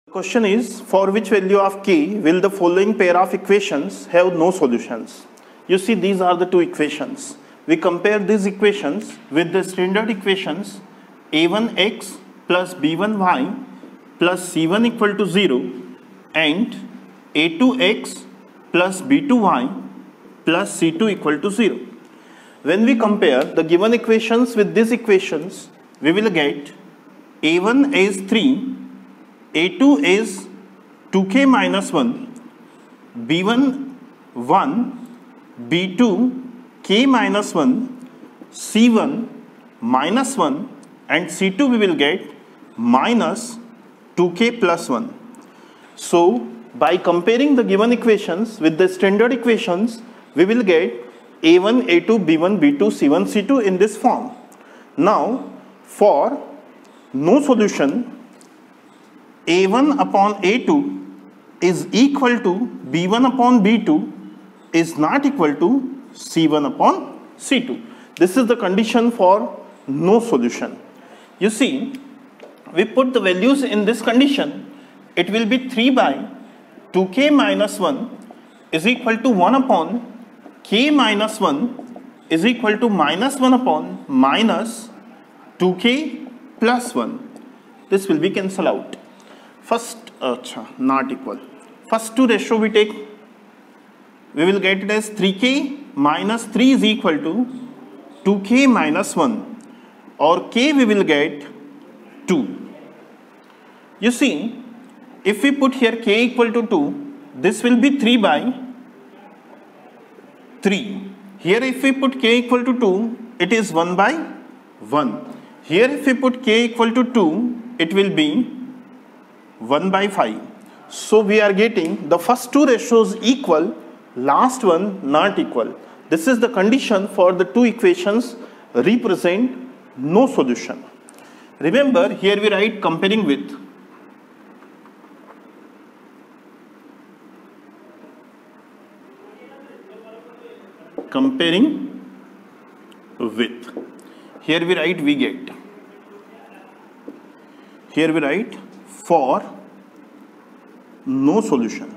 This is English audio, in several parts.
Question is, for which value of k will the following pair of equations have no solutions? You see, these are the two equations. We compare these equations with the standard equations a1x plus b1y plus c1 equal to 0 and a2x plus b2y plus c2 equal to 0. When we compare the given equations with these equations, we will get a1 is 3, a2 is 2k minus 1, b1 1, b2 k minus 1, c1 minus 1 and c2 we will get minus 2k plus 1. So by comparing the given equations with the standard equations, we will get a1, a2, b1, b2, c1, c2 in this form. Now for no solution, a1 upon a2 is equal to b1 upon b2 is not equal to c1 upon c2. This is the condition for no solution. You see, we put the values in this condition. It will be 3 by 2k minus 1 is equal to 1 upon k minus 1 is equal to minus 1 upon minus 2k plus 1. This will be cancelled out. First, not equal. First two ratio we take, we will get it as 3k minus 3 is equal to 2k minus 1, or k we will get 2. You see, if we put here k equal to 2, this will be 3 by 3. Here if we put k equal to 2, it is 1 by 1. Here if we put k equal to 2, it will be 1 by 5. So we are getting the first two ratios equal, last one not equal. This is the condition for the two equations represent no solution. Remember, here we write comparing with. Comparing with. Here we write we get. Here we write for no solution.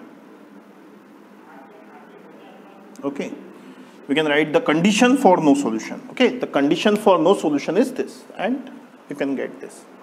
Okay, we can write the condition for no solution. Okay, the condition for no solution is this, and you can get this.